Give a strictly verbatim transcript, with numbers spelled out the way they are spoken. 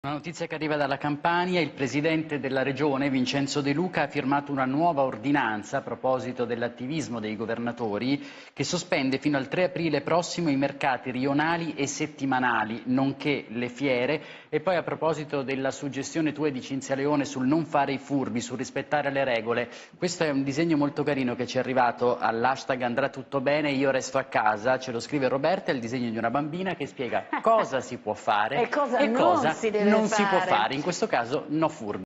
Una notizia che arriva dalla Campania: il presidente della regione, Vincenzo De Luca, ha firmato una nuova ordinanza a proposito dell'attivismo dei governatori che sospende fino al tre aprile prossimo i mercati rionali e settimanali, nonché le fiere. E poi, a proposito della suggestione tua di Cinzia Leone sul non fare i furbi, sul rispettare le regole, questo è un disegno molto carino che ci è arrivato all'hashtag andrà tutto bene, io resto a casa, ce lo scrive Roberta, è il disegno di una bambina che spiega cosa si può fare e cosa e non cosa si deve non si può fare. fare, in questo caso no furbi.